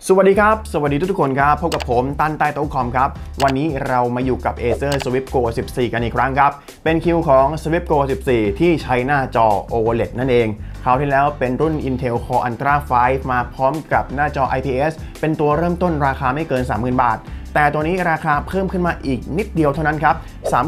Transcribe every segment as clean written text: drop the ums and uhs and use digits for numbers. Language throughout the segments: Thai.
สวัสดีครับสวัสดีทุกคนครับพบกับผมตันใต้โต๊ะคอมครับวันนี้เรามาอยู่กับ Acer Swift Go 14 กันอีกครั้งครับเป็นคิวของ Swift Go 14 ที่ใช้หน้าจอ OLED นั่นเองคราวที่แล้วเป็นรุ่น Intel Core Ultra 5 มาพร้อมกับหน้าจอ IPS เป็นตัวเริ่มต้นราคาไม่เกิน 30,000 บาทแต่ตัวนี้ราคาเพิ่มขึ้นมาอีกนิดเดียวเท่านั้นครับ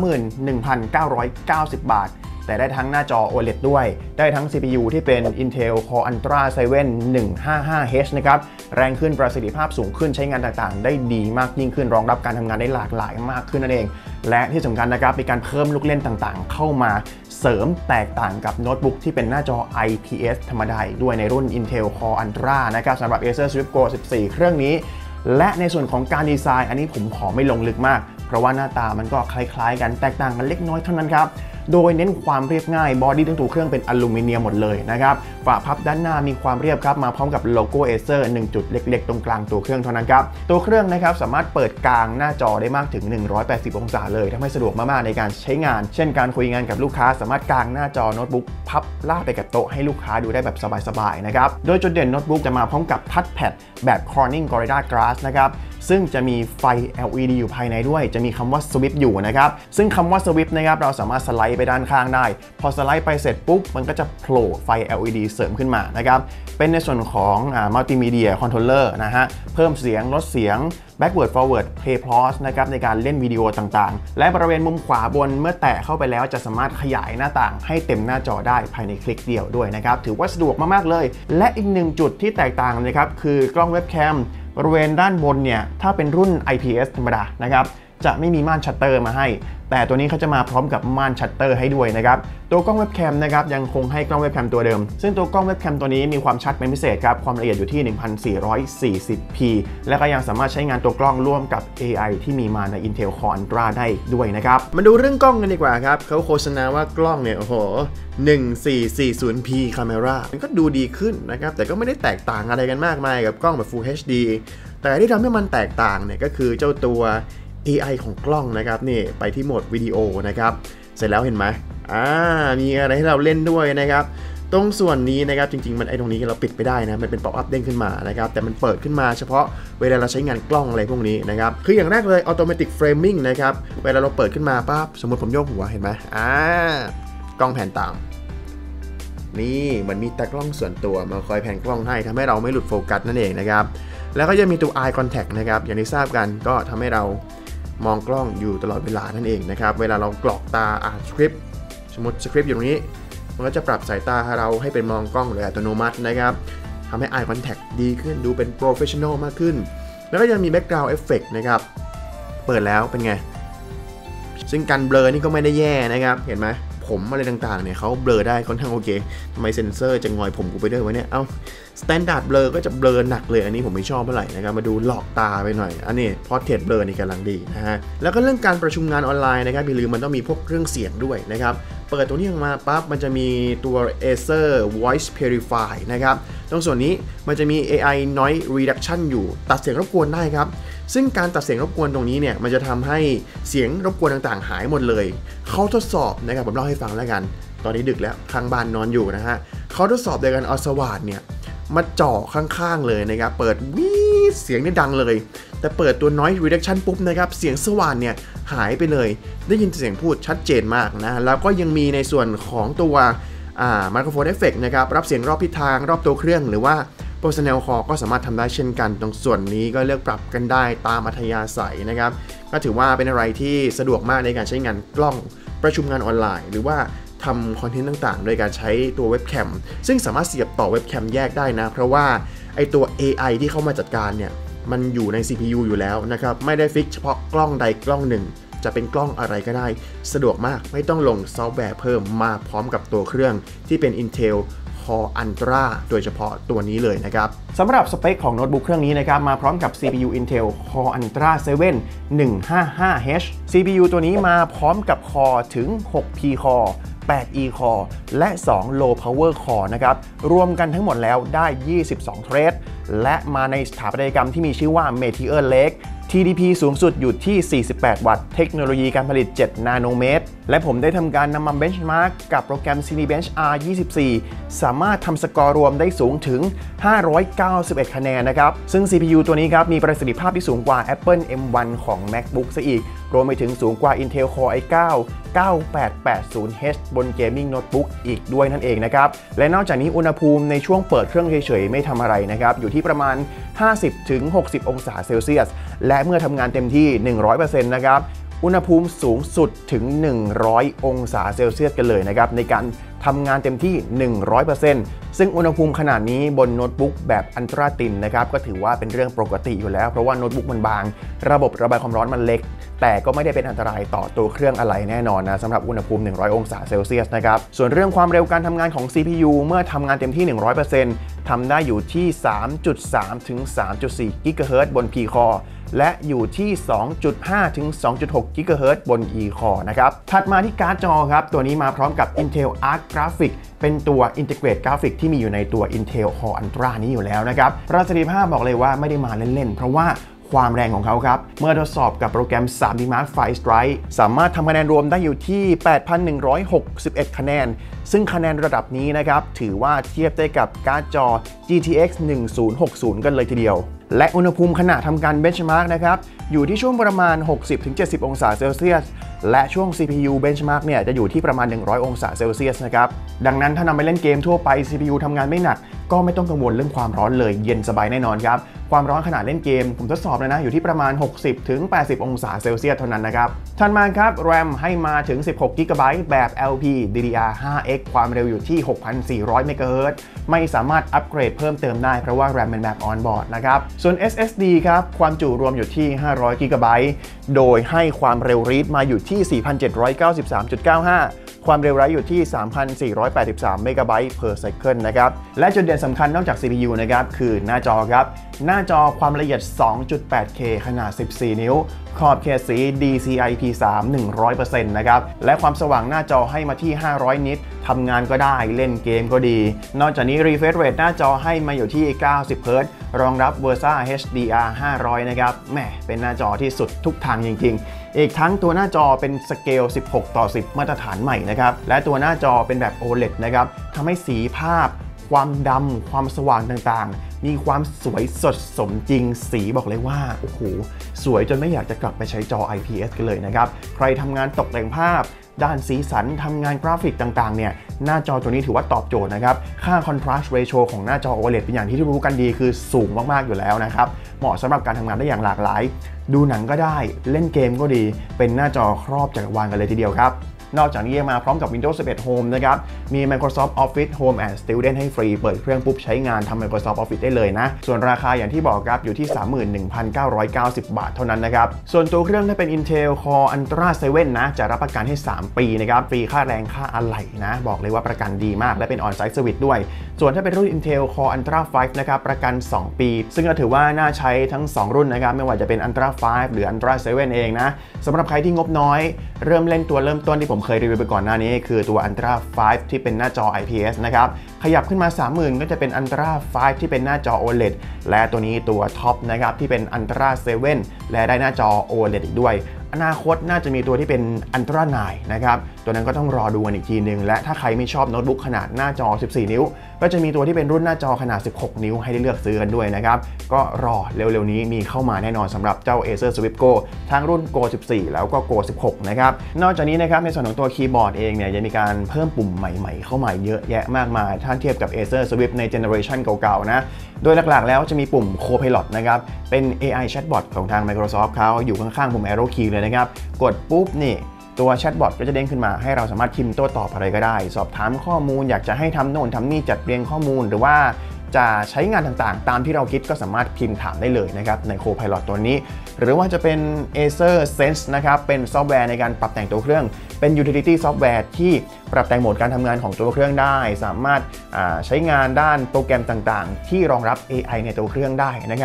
31,990 บาทแต่ได้ทั้งหน้าจอ OLED ด้วยได้ทั้ง CPU ที่เป็น Intel Core Ultra 7 155H นะครับแรงขึ้นประสิทธิภาพสูงขึ้นใช้งานต่างๆได้ดีมากยิ่งขึ้นรองรับการทำงานได้หลากหลายมากขึ้นนั่นเองและที่สำคัญนะครับมีการเพิ่มลูกเล่นต่างๆเข้ามาเสริมแตกต่างกับโน้ตบุ๊กที่เป็นหน้าจอ IPS ธรรมดาด้วยในรุ่น Intel Core Ultra นะครับสำหรับ Acer Swift Go 14 เครื่องนี้และในส่วนของการดีไซน์อันนี้ผมขอไม่ลงลึกมากเพราะว่าหน้าตามันก็คล้ายๆกันแตกต่างกันเล็กน้อยเท่านั้นครับโดยเน้นความเรียบง่ายบอดี้ทั้งตัวเครื่องเป็นอลูมิเนียมหมดเลยนะครับฝาพับด้านหน้ามีความเรียบครับมาพร้อมกับโลโก้ Acer 1 จุดเล็กๆตรงกลางตัวเครื่องเท่านั้นครับตัวเครื่องนะครับสามารถเปิดกลางหน้าจอได้มากถึง180องศาเลยทำให้สะดวกมากๆในการใช้งานเช่นการคุยงานกับลูกค้าสามารถกางหน้าจอโน้ตบุ๊กพับลากไปกับโต๊ะให้ลูกค้าดูได้แบบสบายๆนะครับโดยจุดเด่นโน้ตบุ๊กจะมาพร้อมกับทัชแพดแบบ Corning Gorilla Glass นะครับซึ่งจะมีไฟ LED อยู่ภายในด้วยจะมีคำว่า Swift อยู่นะครับซึ่งคำว่า Swift นะครับเราสามารถสไลด์ไปด้านข้างได้พอสไลด์ไปเสร็จปุ๊บมันก็จะโผล่ไฟ LED เสริมขึ้นมานะครับเป็นในส่วนของ Multimedia Controller นะฮะเพิ่มเสียงลดเสียง Backward Forward Play Pause นะครับในการเล่นวิดีโอต่างๆและบริเวณมุมขวาบนเมื่อแตะเข้าไปแล้วจะสามารถขยายหน้าต่างให้เต็มหน้าจอได้ภายในคลิกเดียวด้วยนะครับถือว่าสะดวกมากๆเลยและอีกหนึ่งจุดที่แตกต่างนะครับคือกล้องเว็บแคมบริเวณด้านบนเนี่ยถ้าเป็นรุ่น IPS ธรรมดานะครับจะไม่มีม่านชัตเตอร์มาให้แต่ตัวนี้เขาจะมาพร้อมกับม่านชัตเตอร์ให้ด้วยนะครับตัวกล้องเว็บแคมนะครับยังคงให้กล้องเว็บแคมตัวเดิมซึ่งตัวกล้องเว็บแคมตัวนี้มีความชัดเป็นพิเศษครับความละเอียดอยู่ที่ 1440p และก็ยังสามารถใช้งานตัวกล้องร่วมกับ AI ที่มีมาใน Intel Core Ultra ได้ด้วยนะครับมาดูเรื่องกล้องกันดีกว่าครับเขาโฆษณาว่ากล้องเนี่ยโอ้โห 1440p Camera มันก็ดูดีขึ้นนะครับแต่ก็ไม่ได้แตกต่างอะไรกันมากมายกับกล้องแบบ Full HD แต่ที่ทำให้มันแตกต่างเนี่ยก็คือเจ้าตัวAI ของกล้องนะครับนี่ไปที่โหมดวิดีโอนะครับเสร็จแล้วเห็นไหมมีอะไรให้เราเล่นด้วยนะครับตรงส่วนนี้นะครับจริงๆมันตรงนี้เราปิดไปได้นะมันเป็นป๊อปอัพเด้งขึ้นมานะครับแต่มันเปิดขึ้นมาเฉพาะเวลาเราใช้งานกล้องอะไรพวกนี้นะครับคืออย่างแรกเลย Automatic Framing นะครับเวลาเราเปิดขึ้นมาปั๊บสมมติผมโยกหัวเห็นไหมกล้องแผ่นตามนี่มันมีตากล้องส่วนตัวมาคอยแผ่นกล้องให้ทำให้เราไม่หลุดโฟกัสนั่นเองนะครับแล้วก็จะมีตัว Eye Contact นะครับอย่างที่ทราบกันก็ทำให้เรามองกล้องอยู่ตลอดเวลานั่นเองนะครับเวลาเรากรอกตาอ่านสคริปต์สมมติสคริปต์อยู่ตรงนี้มันก็จะปรับสายตาเราให้เป็นมองกล้องโดยอัตโนมัตินะครับทำให้ Eye Contact ดีขึ้นดูเป็น Professional มากขึ้นแล้วก็ยังมี Background Effect นะครับเปิดแล้วเป็นไงซึ่งการเบลอนี่ก็ไม่ได้แย่นะครับเห็นไหมผมอะไรต่างๆเนี่ยเขาเบลอได้ค่อนข้างโอเคทำไมเซ็นเซอร์จะงอยผมกูไปด้วยวะเนี่ยสแตนดาร์ดเบลอก็จะเบลอหนักเลยอันนี้ผมไม่ชอบเท่าไหร่นะครับมาดูหลอกตาไปหน่อยอันนี้พอร์เทรตเบลอนี่กำลังดีนะฮะแล้วก็เรื่องการประชุมงานออนไลน์นะครับอย่าลืมมันต้องมีพวกเครื่องเสียงด้วยนะครับเปิดตัวนี้ออกมาปั๊บมันจะมีตัว Acer Voice Purify นะครับตรงส่วนนี้มันจะมี AI Noise Reduction อยู่ตัดเสียงรบกวนได้ครับซึ่งการตัดเสียงรบกวนตรงนี้เนี่ยมันจะทำให้เสียงรบกวนต่างๆหายหมดเลยเขาทดสอบนะครับผมเล่าให้ฟังแล้วกันตอนนี้ดึกแล้วข้างบ้านนอนอยู่นะฮะเขาทดสอบโดยการเอาสว่านเนี่ยมาจ่อข้างๆเลยนะครับเปิดวีดเสียงนี่ดังเลยแต่เปิดตัว Noise Reduction ปุ๊บนะครับเสียงสว่านเนี่ยหายไปเลยได้ยินเสียงพูดชัดเจนมากนะแล้วก็ยังมีในส่วนของตัวไมโครโฟนเอฟเฟกต์นะครับรับเสียงรอบทิศทางรอบตัวเครื่องหรือว่าPersonal Core ก็สามารถทำได้เช่นกันตรงส่วนนี้ก็เลือกปรับกันได้ตามอัธยาศัยนะครับก็ถือว่าเป็นอะไรที่สะดวกมากในการใช้งานกล้องประชุมงานออนไลน์หรือว่าทำคอนเทนต์ต่างๆโดยการใช้ตัวเว็บแคมซึ่งสามารถเสียบต่อเว็บแคมแยกได้นะเพราะว่าไอตัว AI ที่เข้ามาจัดการเนี่ยมันอยู่ใน CPU อยู่แล้วนะครับไม่ได้ฟิกเฉพาะกล้องใดกล้องหนึ่งจะเป็นกล้องอะไรก็ได้สะดวกมากไม่ต้องลงซอฟต์แวร์เพิ่มมาพร้อมกับตัวเครื่องที่เป็น Intel Core Ultra โดยเฉพาะตัวนี้เลยนะครับสำหรับสเปคของโน้ตบุ๊กเครื่องนี้นะครับมาพร้อมกับ CPU Intel Core Ultra 7 155H CPU ตัวนี้มาพร้อมกับ Core ถึง 6P Core 8E Core และ2 Low Power Core นะครับรวมกันทั้งหมดแล้วได้22 เทรดและมาในสถาปัตยกรรมที่มีชื่อว่า Meteor Lake TDP สูงสุดอยู่ที่ 48 วัตต์ เทคโนโลยีการผลิต 7 นาโนเมตร และผมได้ทำการนำมาเบนช์มาร์กกับโปรแกรม Cinebench R24 สามารถทำสกอร์รวมได้สูงถึง 591 คะแนนนะครับ ซึ่ง CPU ตัวนี้ครับมีประสิทธิภาพที่สูงกว่า Apple M1 ของ MacBook ซะอีก รวมไปถึงสูงกว่า Intel Core i9 9880H บน Gaming Notebook อีกด้วยนั่นเองนะครับ และนอกจากนี้อุณหภูมิในช่วงเปิดเครื่องเฉยๆไม่ทำอะไรนะครับอยู่ที่ประมาณ 50-60 องศาเซลเซียสและเมื่อทำงานเต็มที่ 100% นะครับอุณหภูมิสูงสุดถึง 100 องศาเซลเซียสกันเลยนะครับในการทำงานเต็มที่ 100% ซึ่งอุณหภูมิขนาดนี้บนโน้ตบุ๊กแบบอัลตราตินนะครับก็ถือว่าเป็นเรื่องปกติอยู่แล้วเพราะว่าโน้ตบุ๊กมันบางระบบระบายความร้อนมันเล็กแต่ก็ไม่ได้เป็นอันตรายต่อตัวเครื่องอะไรแน่นอนนะสำหรับอุณหภูมิ 100 องศาเซลเซียสนะครับส่วนเรื่องความเร็วการทำงานของ CPU เมื่อทำงานเต็มที่ 100% ทำได้อยู่ที่ 3.3 ถึง 3.4 กิกะเฮิรตซ์บน P-Core และอยู่ที่ 2.5 ถึง 2.6 กิกะเฮิรตซ์บน E-Core นะครับถัดมาที่การ์ดจอครับตัวนี้มาพร้อมกับ Intel Arc Graphics เป็นตัว Integrate Graphics ที่มีอยู่ในตัว Intel Core Ultra นี้อยู่แล้วนะครับประสิทธิภาพบอกเลยว่าไม่ได้มาเล่นๆเพราะว่าความแรงของเขาครับเมื่อทดสอบกับโปรแกรม 3D Mark File Strike สามารถทำคะแนนรวมได้อยู่ที่ 8,161 คะแนนซึ่งคะแนนระดับนี้นะครับถือว่าเทียบได้กับการ์ดจอ GTX 1060 กันเลยทีเดียวและอุณหภูมิขณะทำการเบนช์มาร์กนะครับอยู่ที่ช่วงประมาณ 60-70 องศาเซลเซียสและช่วง CPU benchmark เนี่ยจะอยู่ที่ประมาณ 100 องศาเซลเซียสนะครับดังนั้นถ้านำไปเล่นเกมทั่วไป CPU ทำงานไม่หนักก็ไม่ต้องกังวลเรื่องความร้อนเลยเย็นสบายแน่นอนครับความร้อนขณะเล่นเกมผมทดสอบเลยนะอยู่ที่ประมาณ 60-80 องศาเซลเซียสเท่านั้นนะครับถัดมาครับ RAM ให้มาถึง 16 GB แบบ LP DDR5X ความเร็วอยู่ที่ 6,400 เมกะเฮิรตซ์ไม่สามารถอัปเกรดเพิ่มเติมได้เพราะว่า RAM เป็นแบบ on board นะครับส่วน SSD ครับความจุรวมอยู่ที่ 500 GB โดยให้ความเร็ว read มาอยู่ที่ 4,793.95 ความเร็ว write อยู่ที่ 3,483 เมกะไบต์ per second นะครับและจุดเด่นสำคัญนอกจาก CPU นะครับคือหน้าจอครับหน้าจอความละเอียด 2.8K ขนาด 14 นิ้วขอบเขตสี DCI-P3 100% นะครับและความสว่างหน้าจอให้มาที่ 500 นิตทำงานก็ได้เล่นเกมก็ดีนอกจากนี้ refresh rate หน้าจอให้มาอยู่ที่ 90 Hz รองรับ Versa HDR 500 นะครับแหมเป็นหน้าจอที่สุดทุกทางจริงๆอีกทั้งตัวหน้าจอเป็นสเกล 16:10 มาตรฐานใหม่นะครับและตัวหน้าจอเป็นแบบ OLED นะครับทำให้สีภาพความดำความสว่างต่างๆมีความสวยสดสมจริงสีบอกเลยว่าโอ้โหสวยจนไม่อยากจะกลับไปใช้จอ IPS กันเลยนะครับใครทำงานตกแต่งภาพด้านสีสันทำงานกราฟิกต่างๆเนี่ยหน้าจอตัวนี้ถือว่าตอบโจทย์นะครับค่า contrast ratio ของหน้าจอ OLED เป็นอย่างที่รู้กันดีคือสูงมากๆอยู่แล้วนะครับเหมาะสำหรับการทำงานได้อย่างหลากหลายดูหนังก็ได้เล่นเกมก็ดีเป็นหน้าจอครอบจักรวาลกันเลยทีเดียวครับนอกจากนี้ยังมาพร้อมกับ Windows 11 Home นะครับมี Microsoft Office Home and Student ให้ฟรีเปิดเครื่องปุ๊บใช้งานทำ Microsoft Office ได้เลยนะส่วนราคาอย่างที่บอกครับอยู่ที่ 31,990 บาทเท่านั้นนะครับส่วนตัวเครื่องถ้าเป็น Intel Core Ultra 7 นะจะรับประกันให้ 3 ปีนะครับฟรีค่าแรงค่าอะไหล่นะบอกเลยว่าประกันดีมากและเป็น On-site Service ด้วยส่วนถ้าเป็นรุ่น Intel Core Ultra 5 นะครับประกัน 2 ปีซึ่งก็ถือว่าน่าใช้ทั้ง 2 รุ่นนะครับไม่ว่าจะเป็น Ultra 5 หรือ Ultra 7 เองนะสำหรับใครที่งบน้อยเริ่มเล่นตัวเริ่มต้นที่ผมเคยรีวิวไปก่อนหน้านี้คือตัว Ultra 5 ที่เป็นหน้าจอ IPS นะครับขยับขึ้นมา 30,000 ก็จะเป็น Ultra 5 ที่เป็นหน้าจอ OLED และตัวนี้ตัวท็อปนะครับที่เป็น Ultra 7 และได้หน้าจอ OLED อีกด้วยอนาคตน่าจะมีตัวที่เป็น Ultra 9 นะครับตัวนั้นก็ต้องรอดูกันอีกทีนึงและถ้าใครไม่ชอบโน้ตบุ๊กขนาดหน้าจอ 14 นิ้วก็จะมีตัวที่เป็นรุ่นหน้าจอขนาด 16 นิ้วให้ได้เลือกซื้อกันด้วยนะครับก็รอเร็วๆนี้มีเข้ามาแน่นอนสำหรับเจ้า Acer Swift Go ทั้งรุ่น Go 14 แล้วก็ Go 16 นะครับนอกจากนี้นะครับในส่วนของตัวคีย์บอร์ดเองเนี่ยยังมีการเพิ่มปุ่มใหม่ๆเข้ามาเยอะแยะมากมายถ้าเทียบกับ Acer Swift ในเจเนอเรชันเก่าๆนะโดยหลักๆแล้วจะมีปุ่ม Copilot นะครับเป็น AI Chatbot ของทาง Microsoft เขาอยู่ข้างๆปุ่ม Arrow Key เลยนะครับกดปุ๊บนี่ตัวแชทบอทก็จะเด้งขึ้นมาให้เราสามารถพิมพ์โต้ตอบอะไรก็ได้สอบถามข้อมูลอยากจะให้ทำโน่นทำนี่จัดเรียงข้อมูลหรือว่าจะใช้งานต่างๆตามที่เราคิดก็สามารถพิมพ์ถามได้เลยนะครับใน Copilot ตัวนี้หรือว่าจะเป็น Acer Sense นะครับเป็นซอฟต์แวร์ในการปรับแต่งตัวเครื่องเป็น Utility ซอฟต์แวร์ที่ปรับแต่งโหมดการทำงานของตัวเครื่องได้สามารถใช้งานด้านโปรแกรมต่างๆที่รองรับ AI ในตัวเครื่องได้นะครับ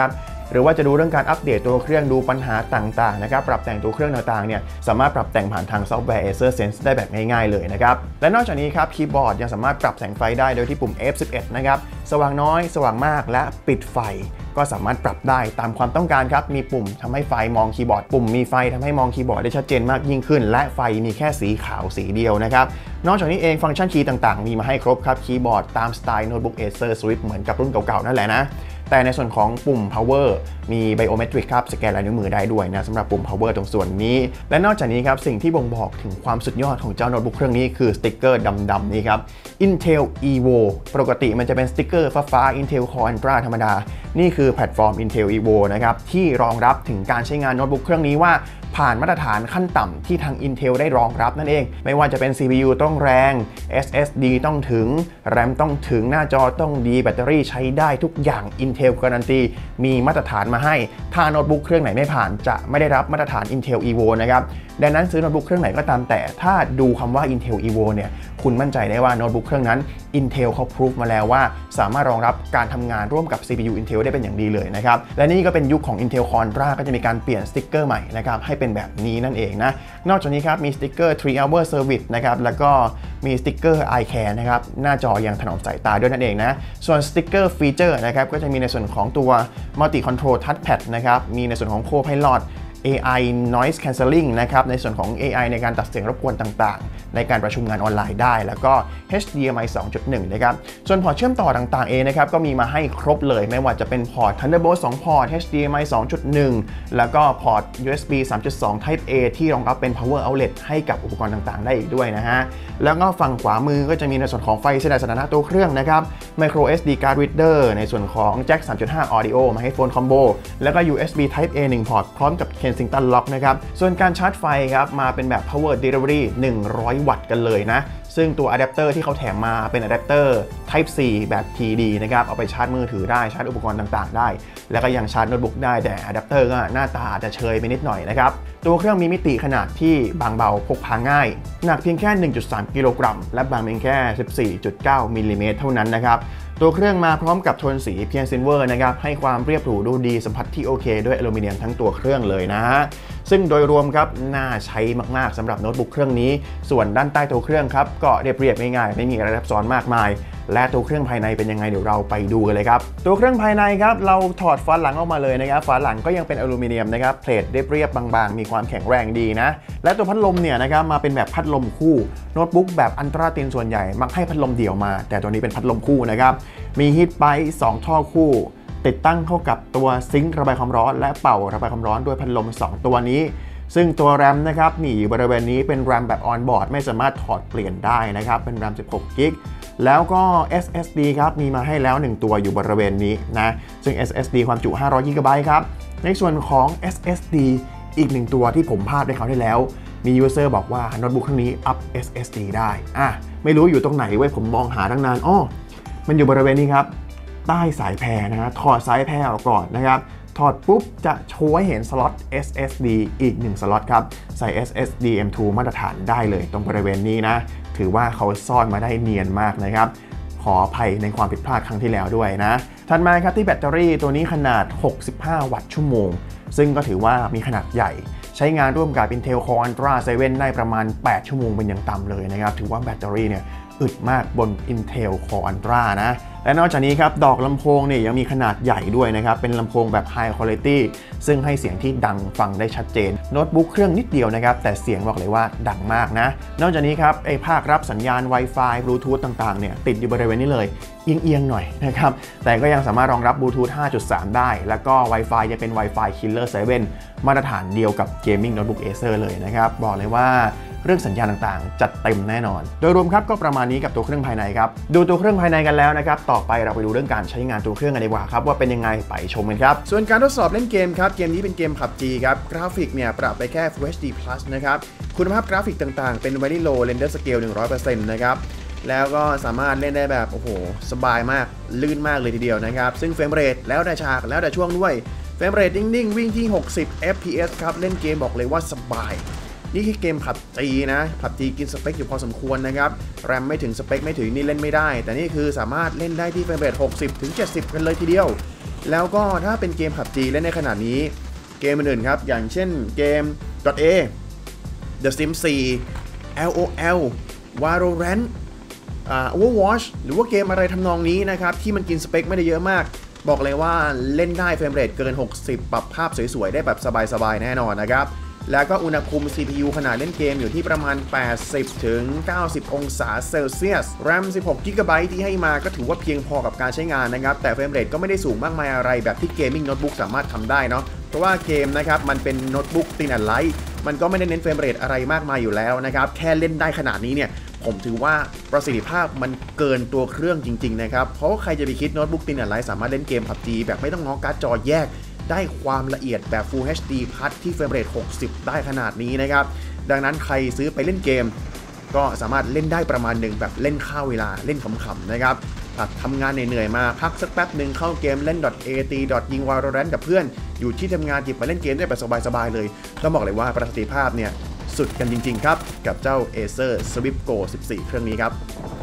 หรือว่าจะดูเรื่องการอัปเดตตัวเครื่องดูปัญหาต่างๆนะครับปรับแต่งตัวเครื่องต่างๆเนี่ยสามารถปรับแต่งผ่านทางซอฟต์แวร์ Acer Sense ได้แบบง่ายๆเลยนะครับและนอกจากนี้ครับคีย์บอร์ดยังสามารถปรับแสงไฟได้โดยที่ปุ่ม F11 นะครับสว่างน้อยสว่างมากและปิดไฟก็สามารถปรับได้ตามความต้องการครับมีปุ่มทำให้ไฟมองคีย์บอร์ดปุ่มมีไฟทำให้มองคีย์บอร์ดได้ชัดเจนมากยิ่งขึ้นและไฟมีแค่สีขาวสีเดียวนะครับนอกจากนี้เองฟังก์ชันคีย์ต่างๆมีมาให้ครบครับคีย์บอร์ดตามสไตล์โน้ตบุ๊ก Acer Swift เหมือนกับรุ่นเก่าๆนั่นแหละนะแต่ในส่วนของปุ่ม power มี biometric ครับสแกนลายนิ้วมือได้ด้วยนะสำหรับปุ่ม power ตรงส่วนนี้และนอกจากนี้ครับสิ่งที่บ่งบอกถึงความสุดยอดของเจ้าโน้ตบุ๊กเครื่องนี้คือสติ๊กเกอร์ดำๆนี้ครับ Intel Evo ปกติมันจะเป็นสติ๊กเกอร์ฟ้าๆ Intel Core Ultra ธรรมดานี่คือแพลตฟอร์ม Intel Evo นะครับที่รองรับถึงการใช้งานโน้ตบุ๊กเครื่องนี้ว่าผ่านมาตรฐานขั้นต่ำที่ทาง Intel ได้รองรับนั่นเองไม่ว่าจะเป็น CPU ต้องแรง SSD ต้องถึง RAM ต้องถึงหน้าจอต้องดีแบตเตอรี่ใช้ได้ทุกอย่าง Intel การันตีมีมาตรฐานมาให้ถ้าโน้ตบุ๊กเครื่องไหนไม่ผ่านจะไม่ได้รับมาตรฐาน Intel Evo นะครับดังนั้นซื้อโน้ตบุ๊กเครื่องไหนก็ตามแต่ถ้าดูคำว่า Intel Evo เนี่ยคุณมั่นใจได้ว่าโน้ตบุ๊กเครื่องนั้น Intel เขาพิสูจมาแล้วว่าสามารถรองรับการทำงานร่วมกับ CPU Intel ได้เป็นอย่างดีเลยนะครับและนี่ก็เป็นยุคของ Intel Core Ultra ก็จะมีการเปลี่ยนสติ๊กเกอร์ใหม่นะครับให้เป็นแบบนี้นั่นเองนะนอกจากนี้ครับมีสติ๊กเกอร์ 3 hour service นะครับแล้วก็มีสติ๊กเกอร์ eye care นะครับหน้าจอยังถนอมสายตาด้วยนั่นเองนะส่วนสติ๊กเกอร์ฟีเจอร์นะครับก็จะมีในส่วนของตัว multi control touchpad นะครับมีในส่วนของ Copilot AI Noise Cancelling นะครับในส่วนของ AI ในการตัดเสียงรบกวนต่างๆในการประชุมงานออนไลน์ได้แล้วก็ HDMI 2.1 นะครับส่วนพอร์ตเชื่อมต่อต่างๆเองนะครับก็มีมาให้ครบเลยไม่ว่าจะเป็นพอร์ต Thunderbolt 2 พอร์ต HDMI 2.1 แล้วก็พอร์ต USB 3.2 Type A ที่รองรับเป็น Power Outlet ให้กับอุปกรณ์ต่างๆได้อีกด้วยนะฮะแล้วก็ฝั่งขวามือก็จะมีในส่วนของไฟแสดงสถานะตัวเครื่องนะครับ Micro SD Card Reader ในส่วนของ Jack 3.5 Audio มาให้โฟนคอมโบแล้วก็ USB Type A 1 พอร์ตพร้อมกับKensington Lock นะครับส่วนการชาร์จไฟครับมาเป็นแบบ Power Delivery 100 วัตต์กันเลยนะซึ่งตัวอะแดปเตอร์ที่เขาแถมมาเป็นอะแดปเตอร์ Type C แบบ TD นะครับเอาไปชาร์จมือถือได้ชาร์จอุปกรณ์ต่างๆได้แล้วก็ยังชาร์จโน้ตบุ๊กได้แต่อะแดปเตอร์ก็หน้าตาอาจจะเชยไปนิดหน่อยนะครับตัวเครื่องมีมิติขนาดที่บางเบาพกพาง่ายหนักเพียงแค่ 1.3 กิโลกรัมและบางเพียงแค่ 14.9 มิลลิเมตรเท่านั้นนะครับตัวเครื่องมาพร้อมกับโทนสีเพียงซิลเวอร์นะครับให้ความเรียบหรูดูดีสัมผัสที่โอเคด้วยอลูมิเนียมทั้งตัวเครื่องเลยนะฮะซึ่งโดยรวมครับน่าใช้มากๆสำหรับโน้ตบุ๊กเครื่องนี้ส่วนด้านใต้ตัวเครื่องครับก็เรียบๆง่ายๆไม่มีอะไรซับซ้อนมากมายและตัวเครื่องภายในเป็นยังไงเดี๋ยวเราไปดูกันเลยครับตัวเครื่องภายในครับเราถอดฝาหลังออกมาเลยนะครับฝาหลังก็ยังเป็นอลูมิเนียมนะครับเพลทเรียบๆบางๆมีความแข็งแรงดีนะและตัวพัดลมเนี่ยนะครับมาเป็นแบบพัดลมคู่โน้ตบุ๊กแบบอัลตร้าตินส่วนใหญ่มักให้พัดลมเดี่ยวมาแต่ตัวนี้เป็นพัดลมคู่นะครับมีฮีทไพป์2ท่อคู่ติดตั้งเข้ากับตัวซิงค์ระบายความร้อนและเป่าระบายความร้อนด้วยพัดลม2ตัวนี้ซึ่งตัว RAM นะครับนี่อยู่บริเวณนี้เป็น RAM แบบ on board ไม่สามารถถอดเปลี่ยนได้นะครับเป็น RAM 16 GB แล้วก็ SSD ครับมีมาให้แล้ว1ตัวอยู่บริเวณนี้นะซึ่ง SSD ความจุ500 GB ครับในส่วนของ SSD อีก1ตัวที่ผมพลาดไปคราวที่แล้วมี user บอกว่าโน้ตบุ๊กเครื่องนี้ up SSD ได้ไม่รู้อยู่ตรงไหนเว้ยผมมองหาตั้งนานมันอยู่บริเวณนี้ครับใต้สายแพรนะฮะถอดสายแพรออกก่อนนะครับถอดปุ๊บจะโชว์ให้เห็นสล็อต SSD อีก1สล็อตครับใส่ SSD M2 มาตรฐานได้เลยตรงบริเวณนี้นะถือว่าเขาซ่อนมาได้เนียนมากนะครับขออภัยในความผิดพลาดครั้งที่แล้วด้วยนะถัดมาครับที่แบตเตอรี่ตัวนี้ขนาด65 วัตต์ชั่วโมงซึ่งก็ถือว่ามีขนาดใหญ่ใช้งานร่วมกับ Intel Core Ultra 7ได้ประมาณ8ชั่วโมงเป็นอย่างต่ำเลยนะครับถือว่าแบตเตอรี่เนี่ยอึดมากบน Intel Core Ultra นะและนอกจากนี้ครับดอกลำโพงเนี่ยยังมีขนาดใหญ่ด้วยนะครับเป็นลำโพงแบบ High Quality ซึ่งให้เสียงที่ดังฟังได้ชัดเจนโน้ตบุ๊กเครื่องนิดเดียวนะครับแต่เสียงบอกเลยว่าดังมากนะนอกจากนี้ครับไอ้ภาครับสัญญาณ Wi-Fi Bluetooth ต่างๆเนี่ยติดอยู่บริเวณนี้เลยเอียงๆหน่อยนะครับแต่ก็ยังสามารถรองรับ Bluetooth 5.3 ได้แล้วก็ Wi-Fi ยังเป็น Wi-Fi Killer 7มาตรฐานเดียวกับ Gaming Notebook Acer เลยนะครับบอกเลยว่าเรื่องสัญญาณต่างๆจัดเต็มแน่นอนโดยรวมครับก็ประมาณนี้กับตัวเครื่องภายในครับดูตัวเครื่องภายในกันแล้วนะครับต่อไปเราไปดูเรื่องการใช้งานตัวเครื่องกันดีกว่าครับว่าเป็นยังไงไปชมกันครับส่วนการทดสอบเล่นเกมครับเกมนี้เป็นเกม PUBG ครับกราฟิกเนี่ยปรับไปแค่ Full HD Plus นะครับคุณภาพกราฟิกต่างๆเป็น Very Low Render Scale 100% นะครับแล้วก็สามารถเล่นได้แบบโอ้โหสบายมากลื่นมากเลยทีเดียวนะครับซึ่งเฟรมเรทแล้วแต่ฉากแล้วแต่ช่วงด้วยเฟรมเรทนิ่งๆวิ่งที่60 fps ครับเล่นเกมบอกเลยว่าสบายนี่คือเกมผับจีนะผับจีกินสเปคอยู่พอสมควรนะครับแรมไม่ถึงสเปคไม่ถึงนี่เล่นไม่ได้แต่นี่คือสามารถเล่นได้ที่เฟรมเรท60 ถึง 70 กันเลยทีเดียวแล้วก็ถ้าเป็นเกมผับจีเล่นในขนาดนี้เกมอื่นๆครับอย่างเช่นเกม .A The Sims 4 LOL Valorant Overwatch หรือว่าเกมอะไรทำนองนี้นะครับที่มันกินสเปคไม่ได้เยอะมากบอกเลยว่าเล่นได้เฟรมเรทเกิน60ปรับภาพสวยๆได้แบบสบายๆแน่นอนนะครับแล้วก็อุณหภูมิ CPU ขนาดเล่นเกมอยู่ที่ประมาณ80 ถึง 90 องศาเซลเซียส RAM 16 GB ที่ให้มาก็ถือว่าเพียงพอกับการใช้งานนะครับแต่เฟรมเรทก็ไม่ได้สูงมากมายอะไรแบบที่เกมมิ่งโน้ตบุ๊กสามารถทำได้เนาะเพราะว่าเกมนะครับมันเป็นโน้ตบุ๊กThin and Lightมันก็ไม่ได้เน้นเฟรมเรทอะไรมากมายอยู่แล้วนะครับแค่เล่นได้ขนาดนี้เนี่ยผมถือว่าประสิทธิภาพมันเกินตัวเครื่องจริงๆนะครับเพราะว่าใครจะไปคิดโน้ตบุ๊กThin and Lightสามารถเล่นเกม PUBG แบบไม่ต้องง้อการ์ดจอแยกได้ความละเอียดแบบ Full HD พัดที่เฟรมเรท60ได้ขนาดนี้นะครับดังนั้นใครซื้อไปเล่นเกมก็สามารถเล่นได้ประมาณหนึ่งแบบเล่นข้าวเวลาเล่นขำๆนะครับทำงานเหนื่อยๆมาพักสักแป๊บหนึ่งเข้าเกมเล่น .a ตียิง Valorant กับเพื่อนอยู่ที่ทำงานหยิบมาเล่นเกมได้แบบสบายๆเลยต้องบอกเลยว่าประสิทธิภาพเนี่ยสุดกันจริงๆครับกับเจ้า Acer Swift Go 14 เครื่องนี้ครับ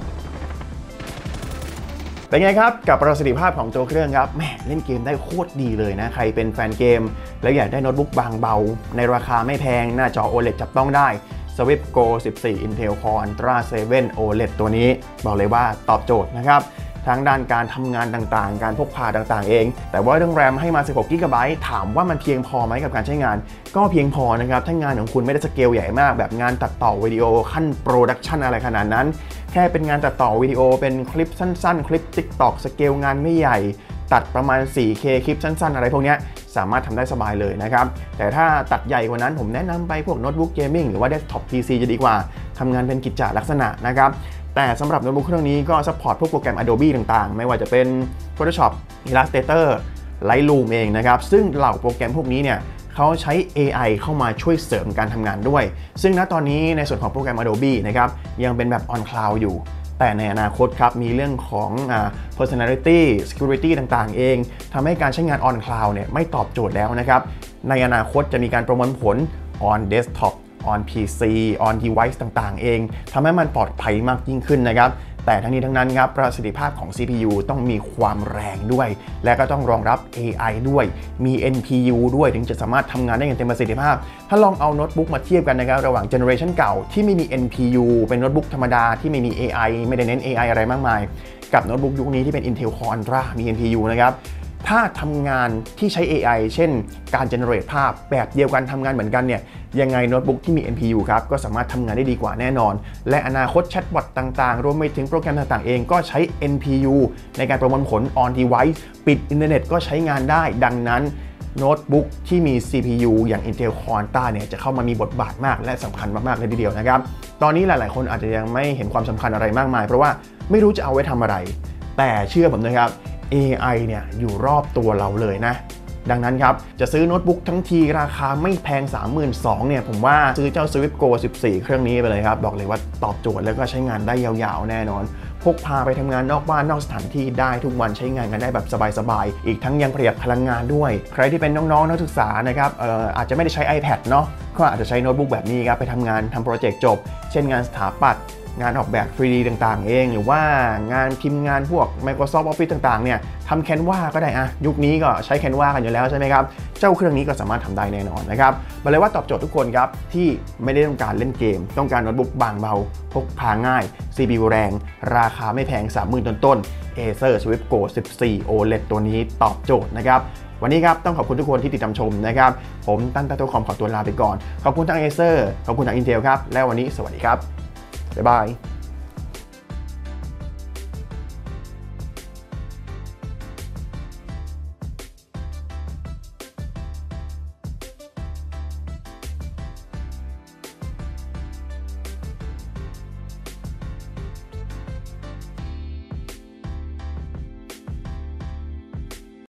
เป็นไงครับกับประสิทธิภาพของตัวเครื่องครับแหมเล่นเกมได้โคตรดีเลยนะใครเป็นแฟนเกมแล้วอยากได้โน้ตบุ๊กบางเบาในราคาไม่แพงหน้าจอ OLED จับต้องได้ Swift Go 14 Intel Core Ultra 7 OLED ตัวนี้บอกเลยว่าตอบโจทย์นะครับทั้งด้านการทำงานต่างๆการพกพาต่างๆเองแต่ว่าเรื่องแรมให้มา16 GB ถามว่ามันเพียงพอไหมกับการใช้งานก็เพียงพอนะครับถ้างานของคุณไม่ได้สเกลใหญ่มากแบบงานตัดต่อวิดีโอขั้นโปรดักชันอะไรขนาดนั้นแค่เป็นงานตัดต่อวิดีโอเป็นคลิปสั้นๆคลิป TikTok สเกลงานไม่ใหญ่ตัดประมาณ 4K คลิปสั้นๆอะไรพวกนี้สามารถทำได้สบายเลยนะครับแต่ถ้าตัดใหญ่กว่านั้นผมแนะนำไปพวกโน้ตบุ๊กเกมมิ่งหรือว่าเดสก์ท็อป PC จะดีกว่าทำงานเป็นกิจจลักษณะนะครับแต่สำหรับโน้ตบุ๊กเครื่องนี้ก็ซัพพอร์ตพวกโปรแกรม Adobe ต่างๆไม่ว่าจะเป็น Photoshop Illustrator Lightroom เองนะครับซึ่งเหล่าโปรแกรมพวกนี้เนี่ยเขาใช้ AI เข้ามาช่วยเสริมการทำงานด้วยซึ่งณตอนนี้ในส่วนของโปรแกรม Adobe นะครับยังเป็นแบบ on cloud อยู่แต่ในอนาคตครับมีเรื่องของpersonality security ต่างๆเองทำให้การใช้งาน on cloud เนี่ยไม่ตอบโจทย์แล้วนะครับในอนาคตจะมีการประมวลผล on desktop on PC on device ต่างๆเองทำให้มันปลอดภัยมากยิ่งขึ้นนะครับแต่ทั้งนี้ทั้งนั้นครับประสิทธิภาพของ CPU ต้องมีความแรงด้วยและก็ต้องรองรับ AI ด้วยมี NPU ด้วยถึงจะสามารถทำงานได้อย่างเต็มประสิทธิภาพถ้าลองเอาโน้ตบุ๊กมาเทียบกันนะครับระหว่างเจเนอเรชันเก่าที่ไม่มี NPU เป็นโน้ตบุ๊กธรรมดาที่ไม่มี AI ไม่ได้เน้น AI อะไรมากมายกับโน้ตบุ๊กยุคนี้ที่เป็น Intel Core Ultra มี NPU นะครับถ้าทำงานที่ใช้ AI เช่นการเจเนเรตภาพแบบเดียวกันทำงานเหมือนกันเนี่ยยังไงโน้ตบุ๊กที่มี NPU ครับก็สามารถทำงานได้ดีกว่าแน่นอนและอนาคตแชทบอทต่างๆรวมไปถึงโปรแกรมต่างๆเองก็ใช้ NPU ในการประมวลผล on device ปิดอินเทอร์เน็ตก็ใช้งานได้ดังนั้นโน้ตบุ๊กที่มี CPU อย่าง Intel Core Ultra เนี่ยจะเข้ามามีบทบาทมากและสำคัญมากๆเลยทีเดียวนะครับตอนนี้หลายๆคนอาจจะยังไม่เห็นความสำคัญอะไรมากมายเพราะว่าไม่รู้จะเอาไว้ทำอะไรแต่เชื่อผมนะครับAI เนี่ยอยู่รอบตัวเราเลยนะดังนั้นครับจะซื้อโน้ตบุ๊กทั้งทีราคาไม่แพง 32,000 เนี่ยผมว่าซื้อเจ้า Swift Go 14 เครื่องนี้ไปเลยครับบอกเลยว่าตอบโจทย์แล้วก็ใช้งานได้ยาวๆแน่นอนพกพาไปทำงานนอกบ้านนอกสถานที่ได้ทุกวันใช้งานกันได้แบบสบายๆอีกทั้งยังประหยัดพลังงานด้วยใครที่เป็นน้องๆนักศึกษานะครับอาจจะไม่ได้ใช้ iPad เนาะก็อาจจะใช้โน้ตบุ๊กแบบนี้ครับไปทำงานทำโปรเจกต์จบเช่นงานสถาปัตย์งานออกแบบ 3D ต่างๆเองหรือว่างานพิมพ์งานพวก Microsoft Office ต่างๆเนี่ยทำ Canva ก็ได้ยุคนี้ก็ใช้ Canva กันอยู่แล้วใช่ไหมครับเจ้าเครื่องนี้ก็สามารถทำได้แน่นอนนะครับบอกเลยว่าตอบโจทย์ทุกคนครับที่ไม่ได้ต้องการเล่นเกมต้องการโน้ตบุ๊กบางเบาพกพาง่าย CPU แรงราคาไม่แพง 30,000 ต้นๆ Acer Swift Go 14 OLED ตัวนี้ตอบโจทย์นะครับวันนี้ครับต้องขอบคุณทุกคนที่ติดตามชมนะครับผมตั้นตาโตคอมขอตัวลาไปก่อนขอบคุณทาง Acer ขอบคุณทาง Intel ครับและวันนี้สวัสดีครับบ๊ายบาย